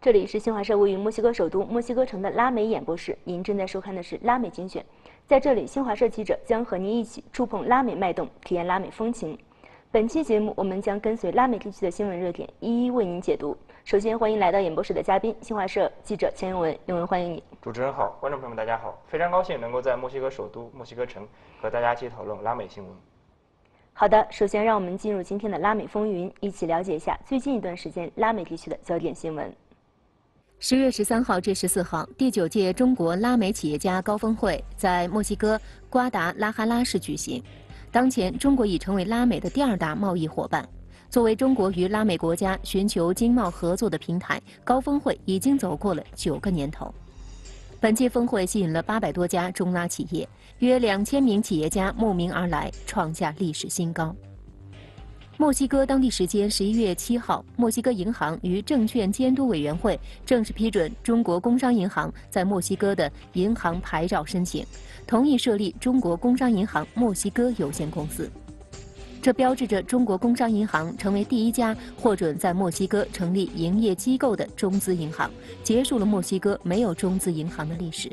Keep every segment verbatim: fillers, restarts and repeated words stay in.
这里是新华社位于墨西哥首都墨西哥城的拉美演播室，您正在收看的是拉美精选。在这里，新华社记者将和您一起触碰拉美脉动，体验拉美风情。本期节目，我们将跟随拉美地区的新闻热点，一一为您解读。首先，欢迎来到演播室的嘉宾，新华社记者钱永文。永文，欢迎你。 主持人好，观众朋友们大家好，非常高兴能够在墨西哥首都墨西哥城和大家一起讨论拉美新闻。 好的，首先让我们进入今天的拉美风云，一起了解一下最近一段时间拉美地区的焦点新闻。 十月十三号至十四号，第九届中国拉美企业家高峰会在墨西哥瓜达拉哈拉市举行。当前，中国已成为拉美的第二大贸易伙伴。作为中国与拉美国家寻求经贸合作的平台，高峰会已经走过了九个年头。本届峰会吸引了八百多家中拉企业，约两千名企业家慕名而来，创下历史新高。墨西哥当地时间十一月七号，墨西哥银行与证券监督委员会正式批准中国工商银行在墨西哥的银行牌照申请，同意设立中国工商银行墨西哥有限公司。这标志着中国工商银行成为第一家获准在墨西哥成立营业机构的中资银行，结束了墨西哥没有中资银行的历史。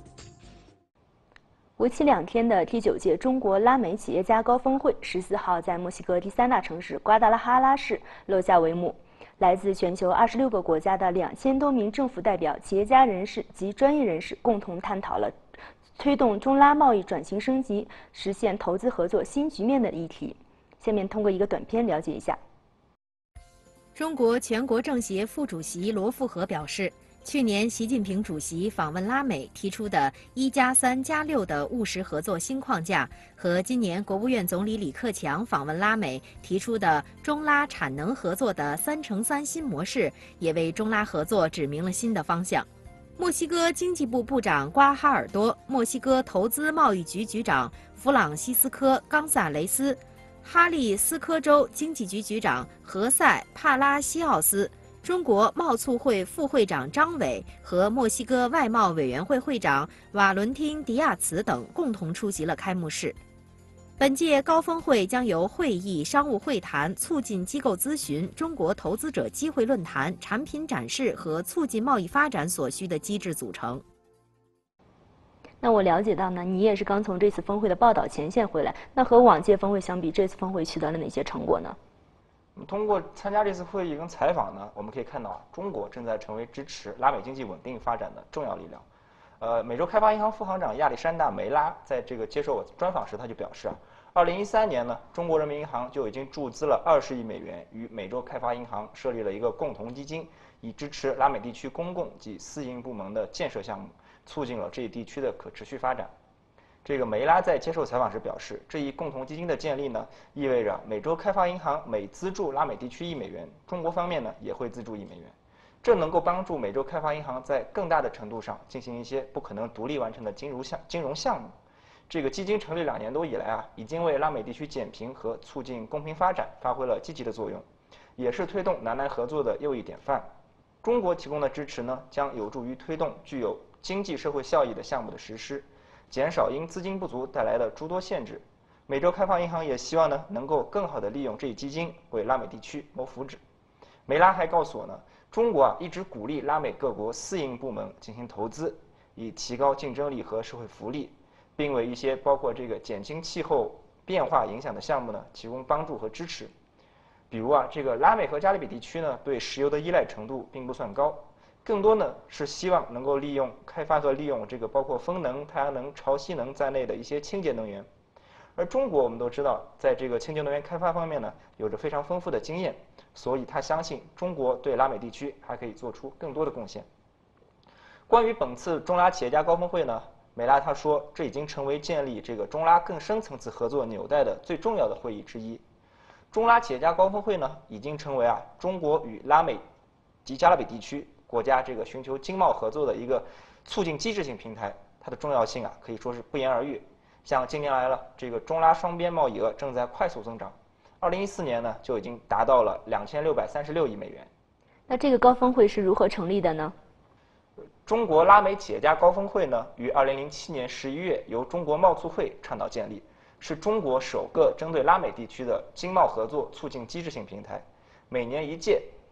为期两天的第九届中国拉美企业家高峰会十四号在墨西哥第三大城市瓜达拉哈拉市落下帷幕。来自全球二十六个国家的两千多名政府代表、企业家人士及专业人士共同探讨了推动中拉贸易转型升级、实现投资合作新局面的议题。下面通过一个短片了解一下。 中国全国政协副主席罗富和表示，去年习近平主席访问拉美提出的一加三加六的务实合作新框架，和今年国务院总理李克强访问拉美提出的中拉产能合作的三乘三新模式，也为中拉合作指明了新的方向。墨西哥经济部部长瓜哈尔多、墨西哥投资贸易局局长弗朗西斯科·冈萨雷斯、哈利斯科州经济局局长何塞·帕拉西奥斯、中国贸促会副会长张伟和墨西哥外贸委员会会长瓦伦汀·迪亚茨等共同出席了开幕式。本届高峰会将由会议、商务会谈、促进机构咨询、中国投资者机会论坛、产品展示和促进贸易发展所需的机制组成。 那我了解到呢，你也是刚从这次峰会的报道前线回来。那和往届峰会相比，这次峰会取得了哪些成果呢？ 通过参加这次会议跟采访呢，我们可以看到啊，中国正在成为支持拉美经济稳定发展的重要力量。呃，美洲开发银行副行长亚历山大·梅拉在这个接受我专访时，他就表示啊，二零一三年呢，中国人民银行就已经注资了二十亿美元，与美洲开发银行设立了一个共同基金，以支持拉美地区公共及私营部门的建设项目，促进了这一地区的可持续发展。这个梅拉在接受采访时表示，这一共同基金的建立呢，意味着美洲开发银行每资助拉美地区一美元，中国方面呢也会资助一美元，这能够帮助美洲开发银行在更大的程度上进行一些不可能独立完成的金融项金融项目。这个基金成立两年多以来啊，已经为拉美地区减贫和促进公平发展发挥了积极的作用，也是推动南南合作的又一典范。中国提供的支持呢，将有助于推动具有经济社会效益的项目的实施，减少因资金不足带来的诸多限制。美洲开发银行也希望呢，能够更好地利用这一基金为拉美地区谋福祉。梅拉还告诉我呢，中国啊一直鼓励拉美各国私营部门进行投资，以提高竞争力和社会福利，并为一些包括这个减轻气候变化影响的项目呢提供帮助和支持。比如啊，这个拉美和加勒比地区呢对石油的依赖程度并不算高，更多呢是希望能够利用开发和利用这个包括风能、太阳能、潮汐能在内的一些清洁能源。而中国我们都知道，在这个清洁能源开发方面呢，有着非常丰富的经验，所以他相信中国对拉美地区还可以做出更多的贡献。关于本次中拉企业家高峰会呢，梅拉他说，这已经成为建立这个中拉更深层次合作纽带的最重要的会议之一。中拉企业家高峰会呢，已经成为啊中国与拉美及加勒比地区国家这个寻求经贸合作的一个促进机制性平台，它的重要性啊可以说是不言而喻。像近年来了，这个中拉双边贸易额正在快速增长，二零一四年呢就已经达到了两千六百三十六亿美元。 那这个高峰会是如何成立的呢？ 中国拉美企业家高峰会呢，于二零零七年十一月由中国贸促会倡导建立，是中国首个针对拉美地区的经贸合作促进机制性平台，每年一届，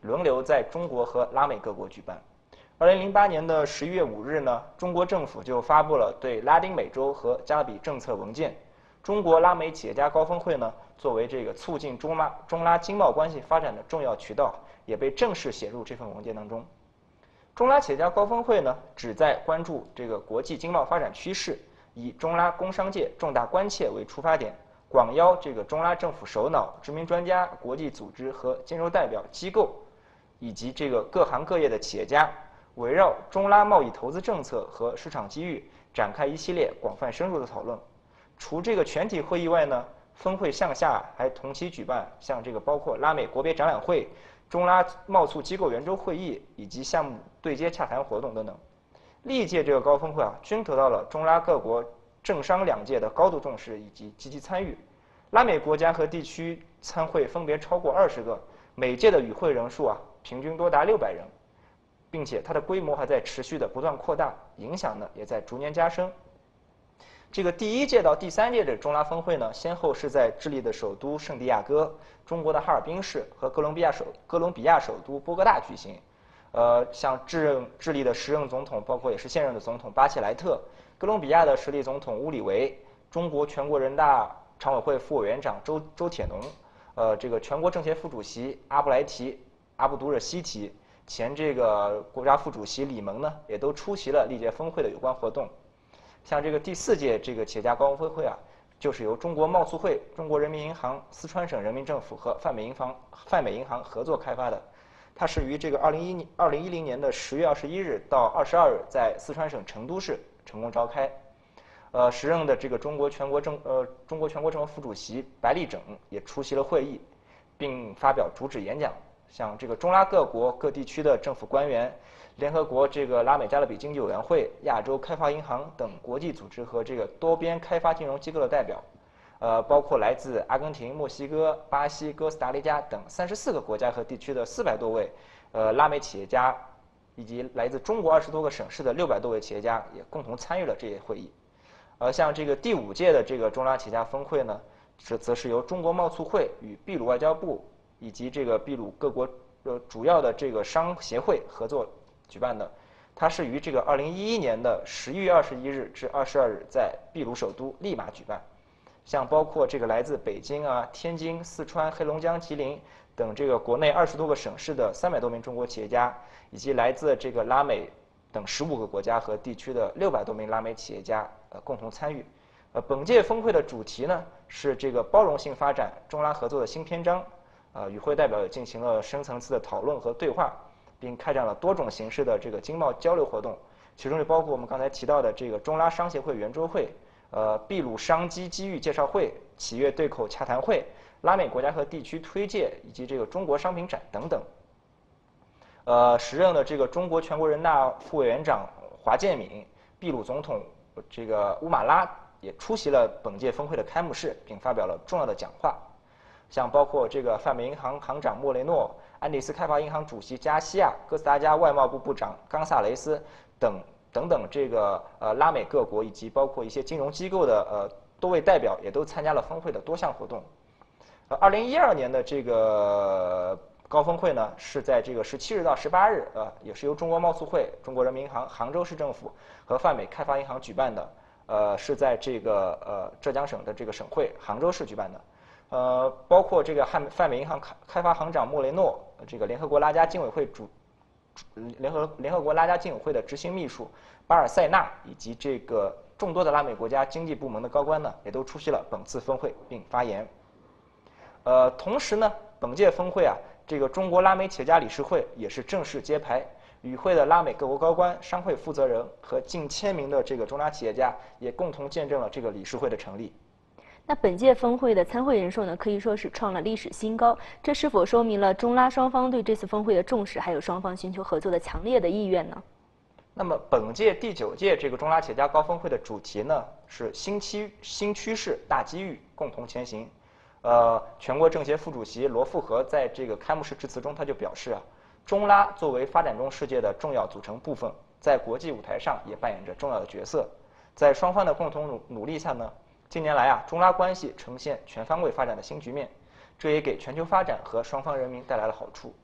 轮流在中国和拉美各国举办。二零零八年的十一月五日呢，中国政府就发布了对拉丁美洲和加勒比政策文件。中国拉美企业家高峰会呢，作为这个促进中拉中拉经贸关系发展的重要渠道，也被正式写入这份文件当中。中拉企业家高峰会呢，旨在关注这个国际经贸发展趋势，以中拉工商界重大关切为出发点，广邀这个中拉政府首脑、知名专家、国际组织和经贸代表机构，以及这个各行各业的企业家，围绕中拉贸易投资政策和市场机遇展开一系列广泛深入的讨论。除这个全体会议外呢，峰会向下还同期举办像这个包括拉美国别展览会、中拉贸促机构圆桌会议以及项目对接洽谈活动等等。历届这个高峰会啊，均得到了中拉各国政商两界的高度重视以及积极参与。拉美国家和地区参会分别超过二十个，每届的与会人数啊，平均多达六百人，并且它的规模还在持续的不断扩大，影响呢也在逐年加深。这个第一届到第三届的中拉峰会呢，先后是在智利的首都圣地亚哥、中国的哈尔滨市和哥伦比亚首哥伦比亚首都波哥大举行。呃，像智任智利的时任总统，包括也是现任的总统巴切莱特，哥伦比亚的实力总统乌里维，中国全国人大常委会副委员长周周铁农，呃，这个全国政协副主席阿布莱提、阿布杜热西提，前这个国家副主席李蒙呢，也都出席了历届峰会的有关活动。像这个第四届这个企业家高峰会啊，就是由中国贸促会、中国人民银行、四川省人民政府和泛美银行泛美银行合作开发的。它是于这个二零一二零一零年的十月二十一日到二十二日在四川省成都市成功召开。呃，时任的这个中国全国政呃中国全国政协副主席白立整也出席了会议，并发表主旨演讲。像这个中拉各国各地区的政府官员、联合国这个拉美加勒比经济委员会、亚洲开发银行等国际组织和这个多边开发金融机构的代表，呃，包括来自阿根廷、墨西哥、巴西、哥斯达黎加等三十四个国家和地区的四百多位呃拉美企业家，以及来自中国二十多个省市的六百多位企业家也共同参与了这些会议。而像这个第五届的这个中拉企业家峰会呢，是则是由中国贸促会与秘鲁外交部以及这个秘鲁各国呃主要的这个商协会合作举办的。它是于这个二零一一年的十一月二十一日至二十二日在秘鲁首都利马举办。像包括这个来自北京啊、天津、四川、黑龙江、吉林等这个国内二十多个省市的三百多名中国企业家，以及来自这个拉美等十五个国家和地区的六百多名拉美企业家，呃，共同参与。呃，本届峰会的主题呢是这个包容性发展中拉合作的新篇章。呃，与会代表也进行了深层次的讨论和对话，并开展了多种形式的这个经贸交流活动，其中就包括我们刚才提到的这个中拉商协会圆桌会。呃，秘鲁商机机遇介绍会、企业对口洽谈会、拉美国家和地区推介以及这个中国商品展等等。呃，时任的这个中国全国人大副委员长华建敏、秘鲁总统这个乌马拉也出席了本届峰会的开幕式，并发表了重要的讲话。像包括这个泛美银行行长莫雷诺、安第斯开发银行主席加西亚、哥斯达黎加外贸部部长冈萨雷斯等。等等，这个呃拉美各国以及包括一些金融机构的呃多位代表也都参加了峰会的多项活动。呃，二零一二年的这个高峰会呢，是在这个十七日到十八日，呃，也是由中国贸促会、中国人民银行、杭州市政府和泛美开发银行举办的，呃，是在这个呃浙江省的这个省会杭州市举办的。呃，包括这个汉泛美银行开开发行长莫雷诺，这个联合国拉加经委会主。联合联合国拉加经委会的执行秘书巴尔塞纳以及这个众多的拉美国家经济部门的高官呢，也都出席了本次峰会并发言。呃，同时呢，本届峰会啊，这个中国拉美企业家理事会也是正式揭牌，与会的拉美各国高官、商会负责人和近千名的这个中拉企业家也共同见证了这个理事会的成立。 那本届峰会的参会人数呢，可以说是创了历史新高。这是否说明了中拉双方对这次峰会的重视，还有双方寻求合作的强烈的意愿呢？ 那么，本届第九届这个中拉企业家高峰会的主题呢是新趋新趋势大机遇，共同前行。呃，全国政协副主席罗富和在这个开幕式致辞中他就表示啊，中拉作为发展中世界的重要组成部分，在国际舞台上也扮演着重要的角色。在双方的共同努努力下呢。近年来啊，中拉关系呈现全方位发展的新局面，这也给全球发展和双方人民带来了好处。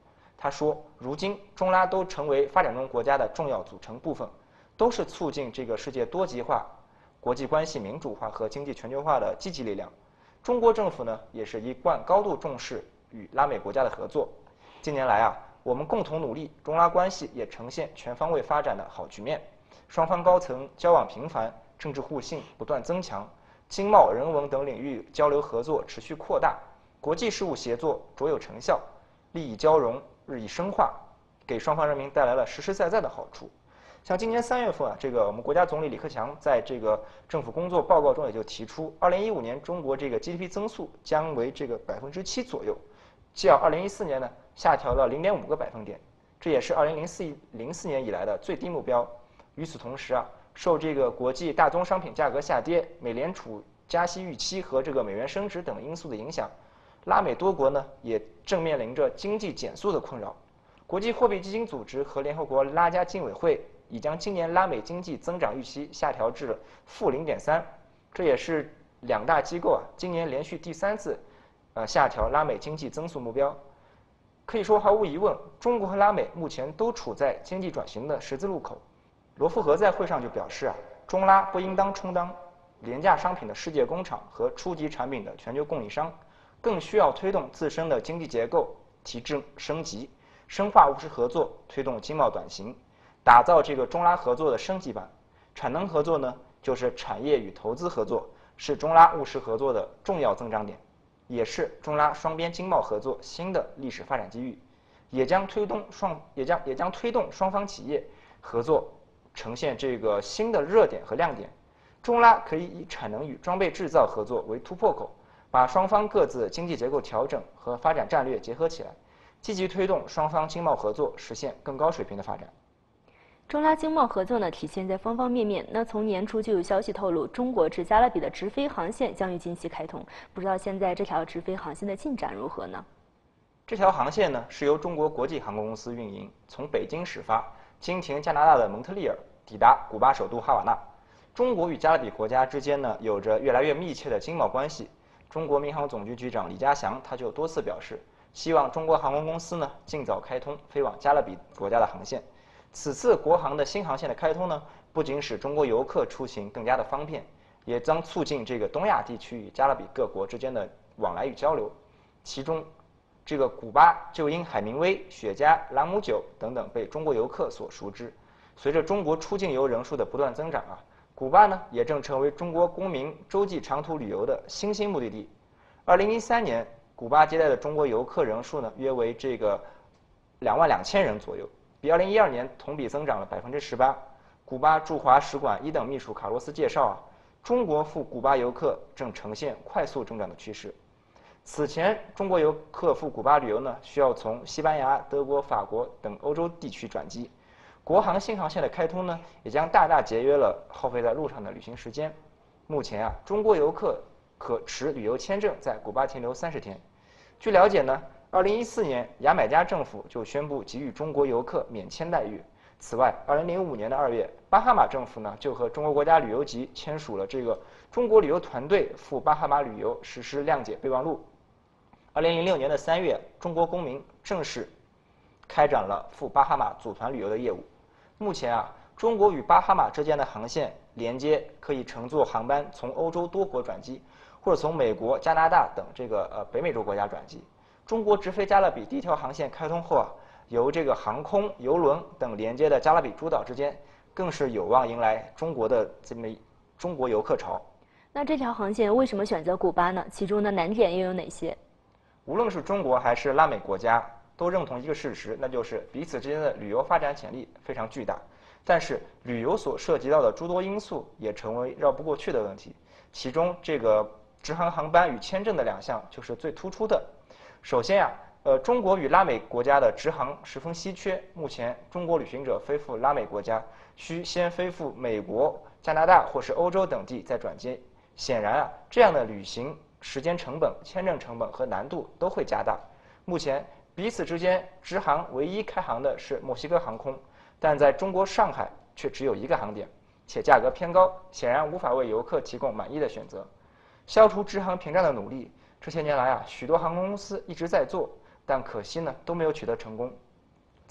他说，如今中拉都成为发展中国家的重要组成部分，都是促进这个世界多极化、国际关系民主化和经济全球化的积极力量。中国政府呢，也是一贯高度重视与拉美国家的合作。近年来啊，我们共同努力，中拉关系也呈现全方位发展的好局面。双方高层交往频繁，政治互信不断增强，经贸、人文等领域交流合作持续扩大，国际事务协作卓有成效，利益交融日益深化，给双方人民带来了实实在在的好处。像今年三月份啊，这个我们国家总理李克强在这个政府工作报告中也就提出，二零一五年中国这个 G D P 增速将为这个百分之七左右，较二零一四年呢下调了零点五个百分点，这也是二零零四零四年以来的最低目标。与此同时啊，受这个国际大宗商品价格下跌、美联储加息预期和这个美元升值等因素的影响，拉美多国呢也正面临着经济减速的困扰。国际货币基金组织和联合国拉加经委会已将今年拉美经济增长预期下调至了负零点三，这也是两大机构啊今年连续第三次，呃下调拉美经济增速目标。可以说，毫无疑问，中国和拉美目前都处在经济转型的十字路口。罗富和在会上就表示啊，中拉不应当充当廉价商品的世界工厂和初级产品的全球供应商，更需要推动自身的经济结构提质升级，深化务实合作，推动经贸转型。打造这个中拉合作的升级版。产能合作呢，就是产业与投资合作，是中拉务实合作的重要增长点，也是中拉双边经贸合作新的历史发展机遇，也将推动双也将也将推动双方企业合作呈现这个新的热点和亮点。中拉可以以产能与装备制造合作为突破口，把双方各自经济结构调整和发展战略结合起来，积极推动双方经贸合作实现更高水平的发展。 中拉经贸合作呢，体现在方方面面。那从年初就有消息透露，中国至加勒比的直飞航线将于近期开通，不知道现在这条直飞航线的进展如何呢？ 这条航线呢是由中国国际航空公司运营，从北京始发，经停加拿大的蒙特利尔，抵达古巴首都哈瓦那。中国与加勒比国家之间呢有着越来越密切的经贸关系。中国民航总局局长李家祥他就多次表示，希望中国航空公司呢尽早开通飞往加勒比国家的航线。此次国航的新航线的开通呢，不仅使中国游客出行更加的方便，也将促进这个东亚地区与加勒比各国之间的往来与交流。其中，这个古巴就因海明威、雪茄、朗姆酒等等被中国游客所熟知。随着中国出境游人数的不断增长啊，古巴呢也正成为中国公民洲际长途旅游的新兴目的地。二零一三年，古巴接待的中国游客人数呢约为这个两万两千人左右。比二零一二年同比增长了百分之十八。古巴驻华使馆一等秘书卡洛斯介绍啊，中国赴古巴游客正呈现快速增长的趋势。此前，中国游客赴古巴旅游呢，需要从西班牙、德国、法国等欧洲地区转机。国航新航线的开通呢，也将大大节约了耗费在路上的旅行时间。目前啊，中国游客可持旅游签证在古巴停留三十天。据了解呢，二零一四年，牙买加政府就宣布给予中国游客免签待遇。此外，二零零五年的二月，巴哈马政府呢就和中国国家旅游局签署了这个中国旅游团队赴巴哈马旅游实施谅解备忘录。二零零六年的三月，中国公民正式开展了赴巴哈马组团旅游的业务。目前啊，中国与巴哈马之间的航线连接可以乘坐航班从欧洲多国转机，或者从美国、加拿大等这个呃北美洲国家转机。中国直飞加勒比第一条航线开通后啊，由这个航空、邮轮等连接的加勒比诸岛之间，更是有望迎来中国的这么中国游客潮。 那这条航线为什么选择古巴呢？其中的难点又有哪些？ 无论是中国还是拉美国家，都认同一个事实，那就是彼此之间的旅游发展潜力非常巨大。但是旅游所涉及到的诸多因素也成为绕不过去的问题，其中这个直航航班与签证的两项就是最突出的。首先啊，呃，中国与拉美国家的直航十分稀缺。目前，中国旅行者飞赴拉美国家，需先飞赴美国、加拿大或是欧洲等地再转机。显然啊，这样的旅行时间成本、签证成本和难度都会加大。目前，彼此之间直航唯一开航的是墨西哥航空，但在中国上海却只有一个航点，且价格偏高，显然无法为游客提供满意的选择。消除直航屏障的努力，这些年来啊，许多航空公司一直在做，但可惜呢都没有取得成功。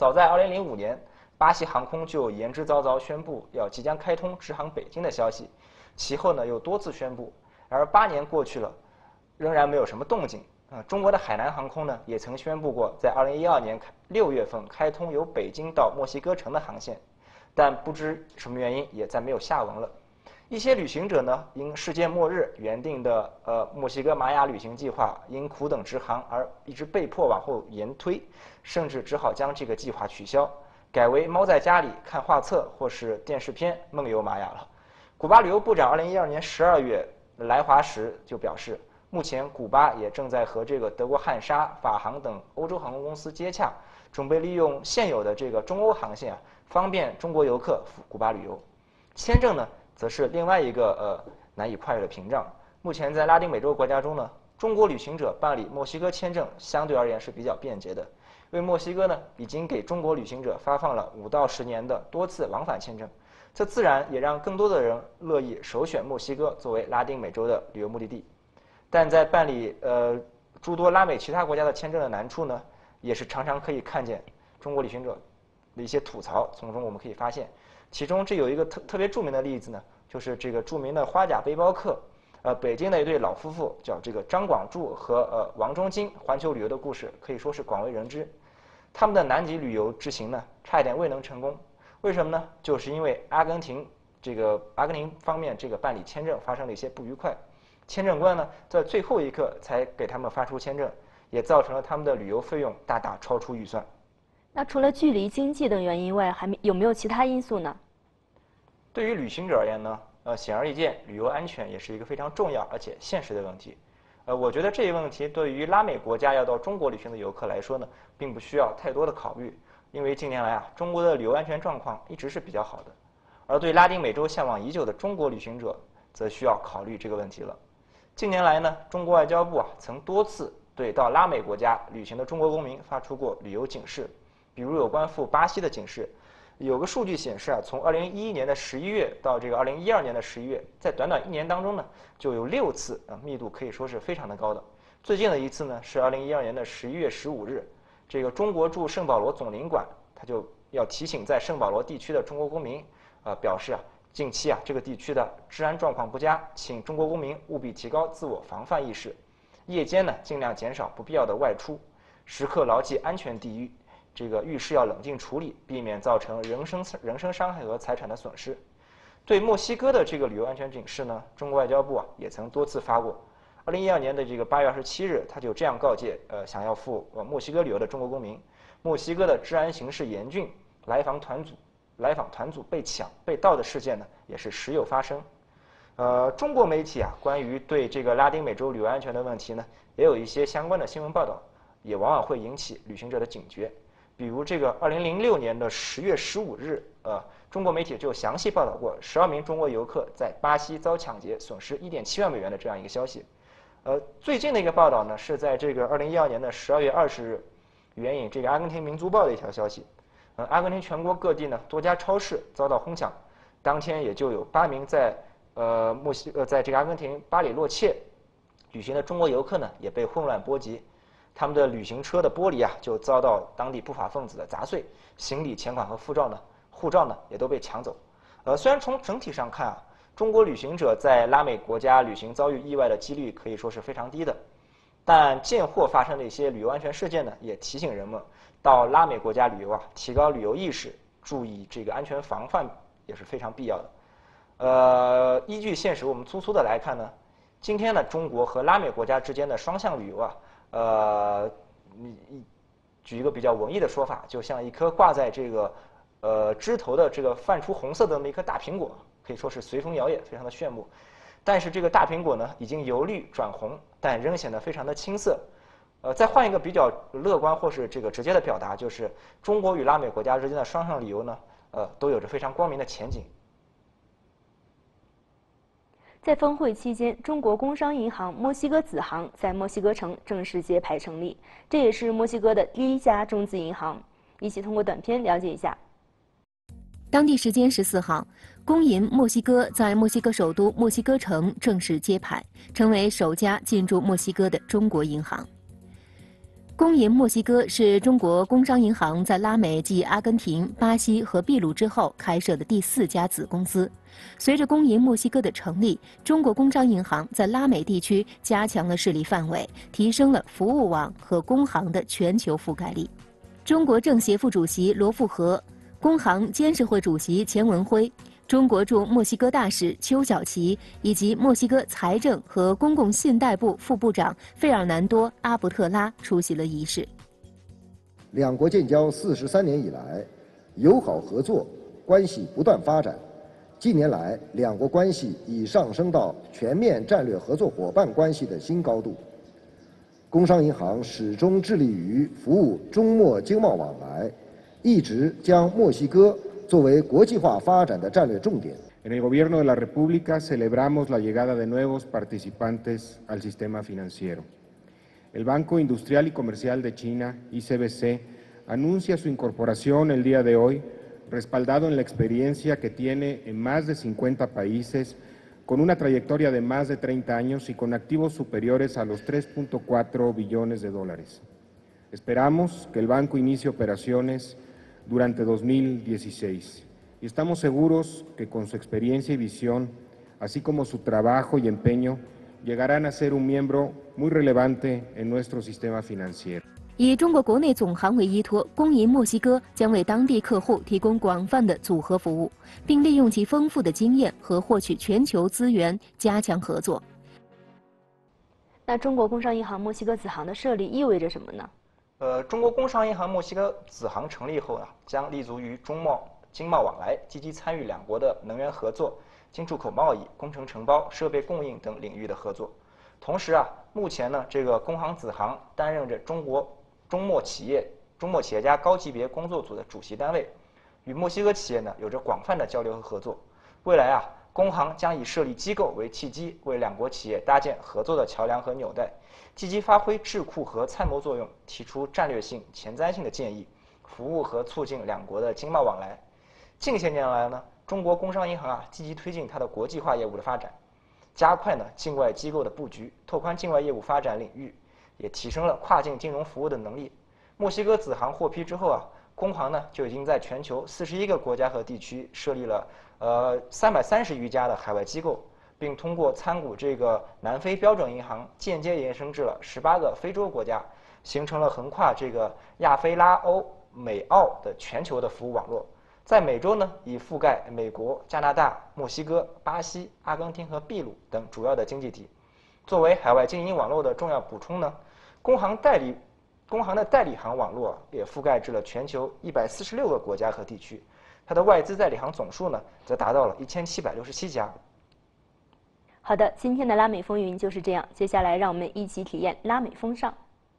早在二零零五年，巴西航空就言之凿凿宣布要即将开通直航北京的消息，其后呢又多次宣布，而八年过去了，仍然没有什么动静。呃，中国的海南航空呢也曾宣布过，在二零一二年六月份开通由北京到墨西哥城的航线，但不知什么原因也再没有下文了。一些旅行者呢，因世界末日原定的呃墨西哥玛雅旅行计划因苦等直航而一直被迫往后延推，甚至只好将这个计划取消，改为猫在家里看画册或是电视片梦游玛雅了。古巴旅游部长二零一二年十二月来华时就表示，目前古巴也正在和这个德国汉莎、法航等欧洲航空公司接洽，准备利用现有的这个中欧航线啊，方便中国游客赴古巴旅游。签证呢，则是另外一个呃难以跨越的屏障。目前在拉丁美洲国家中呢，中国旅行者办理墨西哥签证相对而言是比较便捷的，因为墨西哥呢已经给中国旅行者发放了五到十年的多次往返签证，这自然也让更多的人乐意首选墨西哥作为拉丁美洲的旅游目的地。但在办理呃诸多拉美其他国家的签证的难处呢，也是常常可以看见中国旅行者的一些吐槽，从中我们可以发现。其中这有一个特特别著名的例子呢，就是这个著名的花甲背包客，呃，北京的一对老夫妇叫这个张广柱和呃王中金，环球旅游的故事可以说是广为人知。他们的南极旅游之行呢，差一点未能成功，为什么呢？就是因为阿根廷这个阿根廷方面这个办理签证发生了一些不愉快，签证官呢在最后一刻才给他们发出签证，也造成了他们的旅游费用大大超出预算。 那除了距离、经济等原因外，还有没有其他因素呢？ 对于旅行者而言呢，呃，显而易见，旅游安全也是一个非常重要而且现实的问题。呃，我觉得这一问题对于拉美国家要到中国旅行的游客来说呢，并不需要太多的考虑，因为近年来啊，中国的旅游安全状况一直是比较好的。而对拉丁美洲向往已久的中国旅行者，则需要考虑这个问题了。近年来呢，中国外交部啊曾多次对到拉美国家旅行的中国公民发出过旅游警示。比如有关赴巴西的警示，有个数据显示啊，从二零一一年的十一月到这个二零一二年的十一月，在短短一年当中呢，就有六次啊，密度可以说是非常的高的。最近的一次呢是二零一二年的十一月十五日，这个中国驻圣保罗总领馆他就要提醒在圣保罗地区的中国公民，呃，表示啊，近期啊这个地区的治安状况不佳，请中国公民务必提高自我防范意识，夜间呢尽量减少不必要的外出，时刻牢记安全第一。这个遇事要冷静处理，避免造成人身人身伤害和财产的损失。对墨西哥的这个旅游安全警示呢，中国外交部啊也曾多次发过。二零一二年的这个八月二十七日，他就这样告诫呃想要赴呃墨西哥旅游的中国公民，墨西哥的治安形势严峻，来访团组来访团组被抢被盗的事件呢也是时有发生。呃，中国媒体啊关于对这个拉丁美洲旅游安全的问题呢，也有一些相关的新闻报道，也往往会引起旅行者的警觉。比如这个二零零六年的十月十五日，呃，中国媒体就详细报道过十二名中国游客在巴西遭抢劫，损失一点七万美元的这样一个消息。呃，最近的一个报道呢，是在这个二零一二年的十二月二十日，援引这个阿根廷民族报的一条消息。呃，阿根廷全国各地呢多家超市遭到哄抢，当天也就有八名在呃墨西呃在这个阿根廷巴里洛切旅行的中国游客呢也被混乱波及。他们的旅行车的玻璃啊，就遭到当地不法分子的砸碎，行李、钱款和护照呢，护照呢也都被抢走。呃，虽然从整体上看啊，中国旅行者在拉美国家旅行遭遇意外的几率可以说是非常低的，但见或发生的一些旅游安全事件呢，也提醒人们到拉美国家旅游啊，提高旅游意识，注意这个安全防范也是非常必要的。呃，依据现实，我们粗粗的来看呢，今天呢，中国和拉美国家之间的双向旅游啊。呃，你举一个比较文艺的说法，就像一颗挂在这个呃枝头的这个泛出红色的那么一颗大苹果，可以说是随风摇曳，非常的炫目。但是这个大苹果呢，已经由绿转红，但仍显得非常的青涩。呃，再换一个比较乐观或是这个直接的表达，就是中国与拉美国家之间的双向旅游呢，呃，都有着非常光明的前景。 在峰会期间，中国工商银行墨西哥子行在墨西哥城正式揭牌成立，这也是墨西哥的第一家中资银行。一起通过短片了解一下。 当地时间十四号，工银墨西哥在墨西哥首都墨西哥城正式揭牌，成为首家进驻墨西哥的中国银行。 工银墨西哥是中国工商银行在拉美继阿根廷、巴西和秘鲁之后开设的第四家子公司。随着工银墨西哥的成立，中国工商银行在拉美地区加强了势力范围，提升了服务网和工行的全球覆盖力。中国政协副主席罗富和、工行监事会主席钱文辉、中国驻墨西哥大使邱小琪以及墨西哥财政和公共信贷部副部长费尔南多·阿伯特拉出席了仪式。 两国建交四十三年以来，友好合作关系不断发展。近年来，两国关系已上升到全面战略合作伙伴关系的新高度。工商银行始终致力于服务中墨经贸往来，一直将墨西哥作为国际化发展的战略重点。 En el Gobierno de la República celebramos la llegada de nuevos participantes al sistema financiero. El Banco Industrial y Comercial de China, I C B C, anuncia su incorporación el día de hoy, respaldado en la experiencia que tiene en más de cincuenta países, con una trayectoria de más de treinta años y con activos superiores a los tres punto cuatro billones de dólares. Esperamos que el banco inicie operaciones durante dos mil dieciséis y estamos seguros que con su experiencia y visión, así como su trabajo y empeño, llegarán a ser un miembro muy relevante en nuestro sistema financiero. 以中国国内总行为依托，工银墨西哥将为当地客户提供广泛的组合服务，并利用其丰富的经验和获取全球资源，加强合作。 那中国工商银行墨西哥子行的设立意味着什么呢？ 呃，中国工商银行墨西哥子行成立后呢，将立足于中贸经贸往来，积极参与两国的能源合作、进出口贸易、工程承包、设备供应等领域的合作。同时啊，目前呢，这个工行子行担任着中国中墨企业中墨企业家高级别工作组的主席单位，与墨西哥企业呢有着广泛的交流和合作。未来啊，工行将以设立机构为契机，为两国企业搭建合作的桥梁和纽带，积极发挥智库和参谋作用，提出战略性、前瞻性的建议，服务和促进两国的经贸往来。近些年来呢，中国工商银行啊积极推进它的国际化业务的发展，加快呢境外机构的布局，拓宽境外业务发展领域。也提升了跨境金融服务的能力。墨西哥子行获批之后啊，工行呢就已经在全球四十一个国家和地区设立了呃三百三十余家的海外机构，并通过参股这个南非标准银行，间接延伸至了十八个非洲国家，形成了横跨这个亚非拉欧美澳的全球的服务网络。在美洲呢，已覆盖美国、加拿大、墨西哥、巴西、阿根廷和秘鲁等主要的经济体。作为海外经营网络的重要补充呢，工行代理，工行的代理行网络也覆盖至了全球一百四十六个国家和地区，它的外资代理行总数呢，则达到了一千七百六十七家。 好的，今天的拉美风云就是这样，接下来让我们一起体验拉美风尚。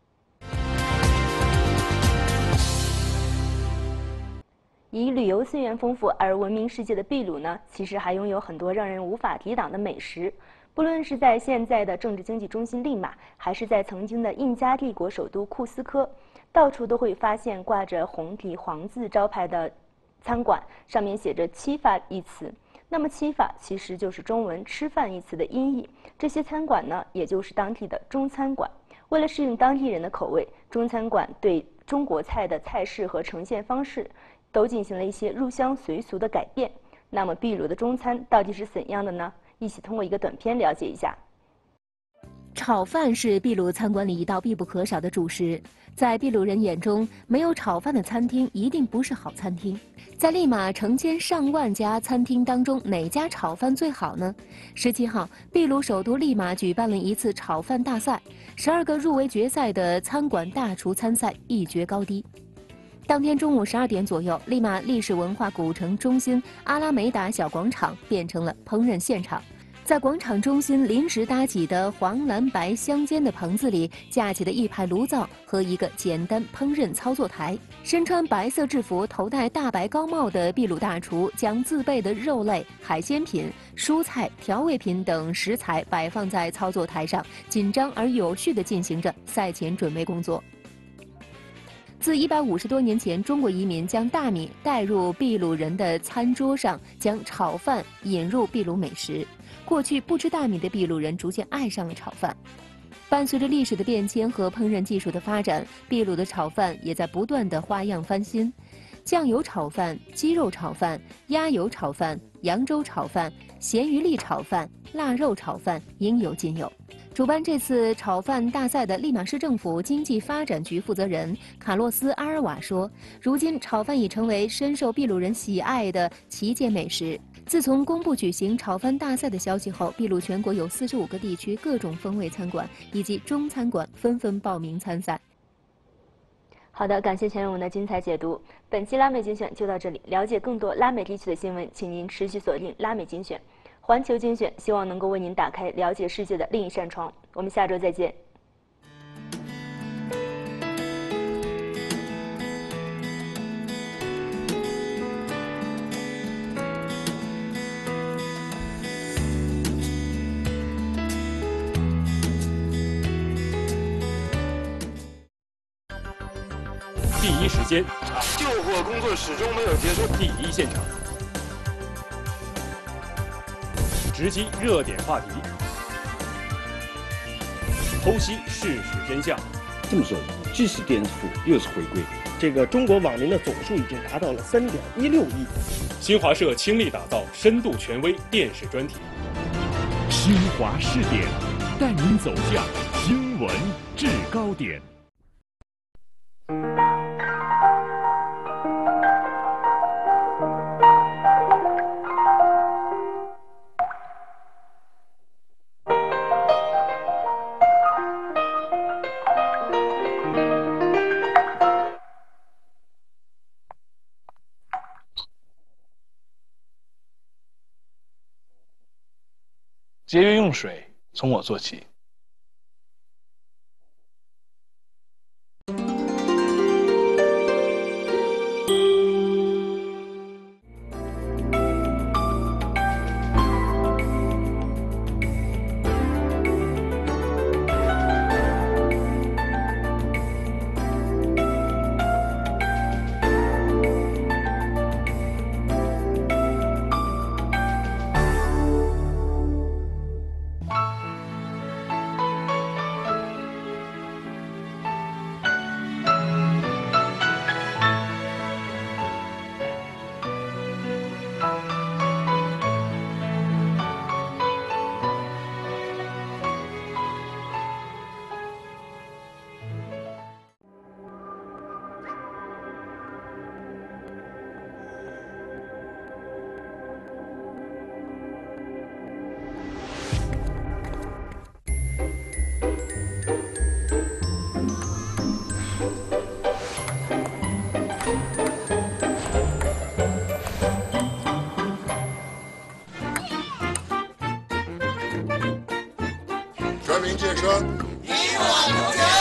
以旅游资源丰富而闻名世界的秘鲁呢，其实还拥有很多让人无法抵挡的美食。不论是在现在的政治经济中心利马，还是在曾经的印加帝国首都库斯科，到处都会发现挂着红底黄字招牌的餐馆，上面写着“七法”一词。那么“七法”其实就是中文“吃饭”一词的音译。这些餐馆呢，也就是当地的中餐馆。为了适应当地人的口味，中餐馆对中国菜的菜式和呈现方式都进行了一些入乡随俗的改变。那么秘鲁的中餐到底是怎样的呢？一起通过一个短片了解一下。 炒饭是秘鲁餐馆里一道必不可少的主食。在秘鲁人眼中，没有炒饭的餐厅一定不是好餐厅。在利马成千上万家餐厅当中，哪家炒饭最好呢？十七号，秘鲁首都利马举办了一次炒饭大赛，十二个入围决赛的餐馆大厨参赛，一决高低。当天中午十二点左右，利马历史文化古城中心阿拉梅达小广场变成了烹饪现场。在广场中心临时搭起的黄蓝白相间的棚子里，架起了一排炉灶和一个简单烹饪操作台。身穿白色制服、头戴大白高帽的秘鲁大厨将自备的肉类、海鲜品、蔬菜、调味品等食材摆放在操作台上，紧张而有序地进行着赛前准备工作。自一百五十多年前，中国移民将大米带入秘鲁人的餐桌上，将炒饭引入秘鲁美食。过去不吃大米的秘鲁人逐渐爱上了炒饭。 伴随着历史的变迁和烹饪技术的发展，秘鲁的炒饭也在不断的花样翻新。酱油炒饭、鸡肉炒饭、鸭油炒饭、扬州炒饭、咸鱼粒炒饭、腊肉炒饭应有尽有。主办这次炒饭大赛的利马市政府经济发展局负责人卡洛斯·阿尔瓦说：“如今炒饭已成为深受秘鲁人喜爱的旗舰美食。自从公布举行炒饭大赛的消息后，秘鲁全国有四十五个地区各种风味餐馆以及中餐馆纷纷报名参赛。” 好的，感谢钱勇的精彩解读。本期拉美精选就到这里。了解更多拉美地区的新闻，请您持续锁定拉美精选、环球精选，希望能够为您打开了解世界的另一扇窗。我们下周再见。 第一时间， 救火工作始终没有结束。 第一现场，直击热点话题，剖析事实真相。 这么说，既是颠覆又是回归。这个中国网民的总数已经达到了三点一六亿。 新华社倾力打造深度权威电视专题。 新华视点，带您走向新闻制高点。 节约用水，从我做起。 全民健身，你我同行。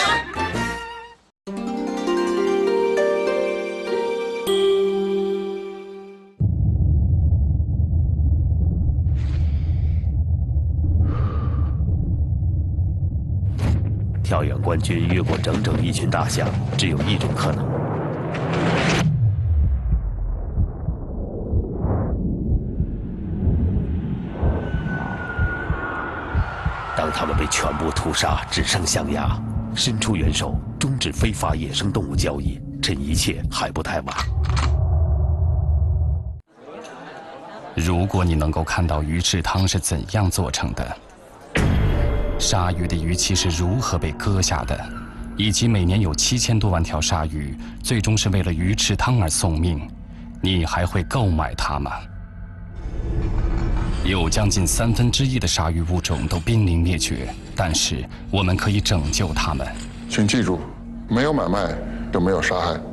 跳远冠军越过整整一群大象，只有一种可能。当他们被全部屠杀，只剩象牙，伸出援手，终止非法野生动物交易，趁一切还不太晚。 如果你能够看到鱼翅汤是怎样做成的，鲨鱼的鱼鳍是如何被割下的，以及每年有七千多万条鲨鱼最终是为了鱼翅汤而送命，你还会购买它吗？有将近三分之一的鲨鱼物种都濒临灭绝，但是我们可以拯救它们。 请记住，没有买卖就没有杀害。